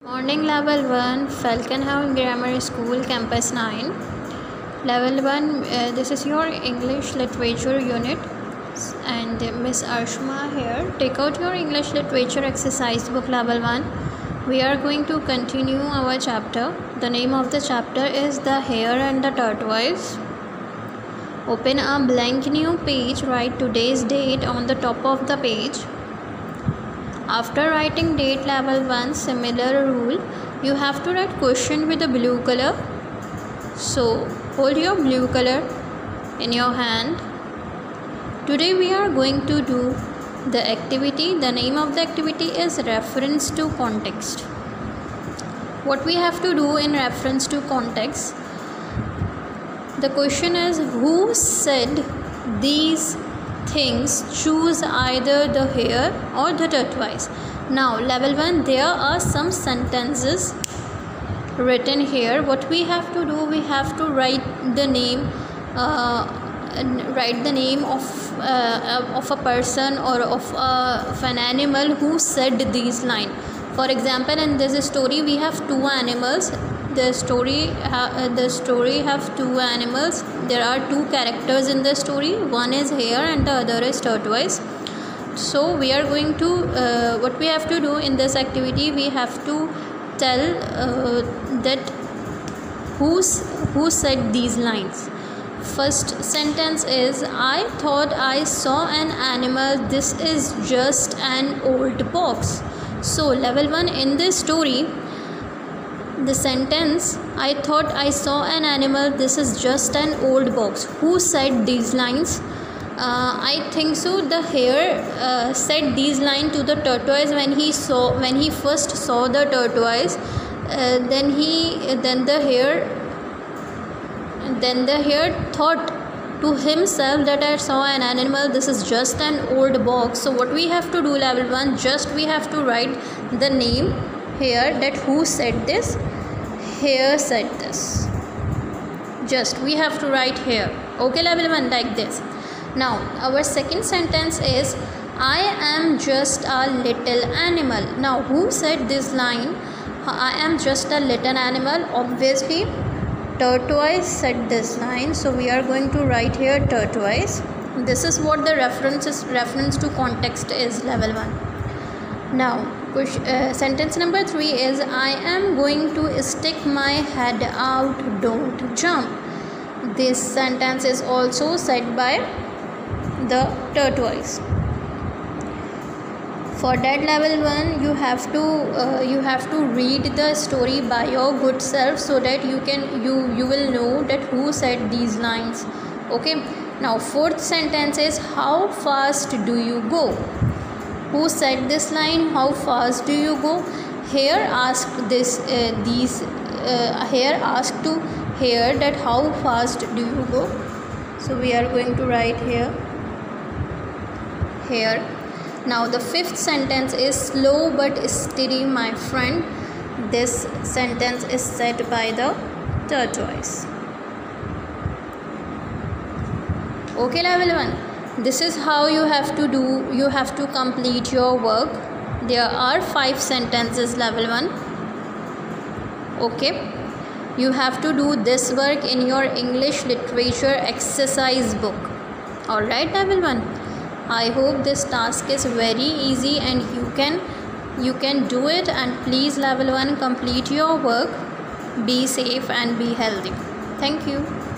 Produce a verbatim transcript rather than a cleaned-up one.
Morning level one, Falkenhayn Grammar School, Campus nine. Level one, uh, this is your English Literature unit. And uh, Miss Arshma here. Take out your English Literature exercise book level one. We are going to continue our chapter. The name of the chapter is The Hare and the Tortoise. Open a blank new page. Write today's date on the top of the page. After writing date level one, similar rule, you have to write question with a blue color. So hold your blue color in your hand. Today we are going to do the activity. The name of the activity is reference to context. What we have to do in reference to context, the question is, who said these things? Choose either the hare or the tortoise. Now level one, there are some sentences written here. What we have to do, we have to write the name uh, write the name of uh, of a person or of, uh, of an animal who said these lines. For example, in this story we have two animals. The story uh, the story have two animals. There are two characters in the story. One is hare and the other is tortoise. So we are going to uh, what we have to do in this activity, we have to tell uh, that who's who said these lines. First sentence is, I thought I saw an animal. This is just an old box. So level one, in this story, the sentence, I thought I saw an animal, this is just an old box. Who said these lines? Uh, I think so the hare uh, said these lines to the tortoise when he saw when he first saw the tortoise. Uh, then he then the hare then the hare thought to himself that I saw an animal, this is just an old box. So what we have to do, level one, just we have to write the name here, that who said this. Hare said this. Just we have to write here. Okay, level one, like this. Now our second sentence is, I am just a little animal. Now who said this line? I am just a little animal. Obviously tortoise said this line, so we are going to write here tortoise. This is what the reference is, reference to context is, level one. Now uh, sentence number three is, I am going to stick my head out, don't jump. This sentence is also said by the tortoise. For that level one, you have to uh, you have to read the story by your good self, so that you can you you will know that who said these lines. Okay. Now fourth sentence is, how fast do you go? Who said this line? How fast do you go? Hare asked this uh, these uh, hare asked to hare that how fast do you go? So we are going to write here hare. Now the fifth sentence is, slow but steady, my friend. This sentence is said by the tortoise. Okay, level one. This is how you have to do, you have to complete your work. There are five sentences, level one. Okay. You have to do this work in your English Literature exercise book. Alright, level one. I hope this task is very easy and you can you can do it, and please level one, complete your work. Be safe and be healthy. Thank you.